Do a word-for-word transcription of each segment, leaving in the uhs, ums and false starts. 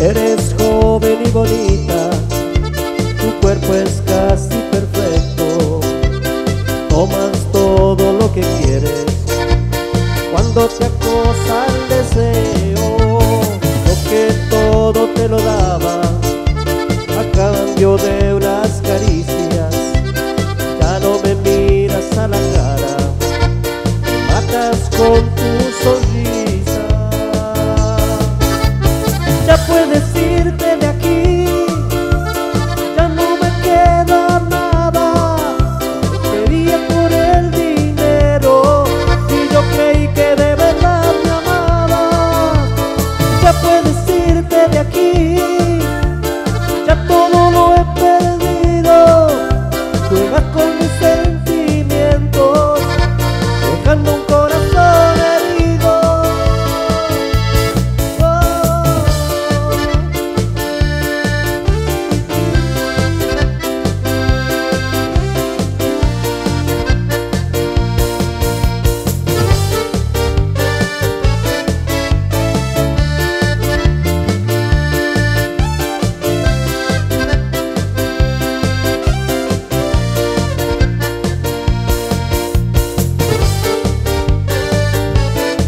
Eres joven y bonita, tu cuerpo es casi perfecto. Tomas todo lo que quieres cuando te acosa el deseo. Lo que todo te lo daba a cambio de unas caricias. Ya no me miras a la cara, me matas con tu sonrisa. Ya puedes irte de aquí, ya no me queda nada. Te quería por el dinero y yo creí que de verdad me amabas. Ya puedes irte de aquí, ya todo lo he perdido. Juegas con mis sentimientos, dejando un corazón herido.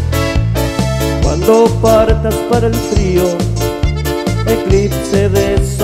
Cuando partas para el frío, eclipse de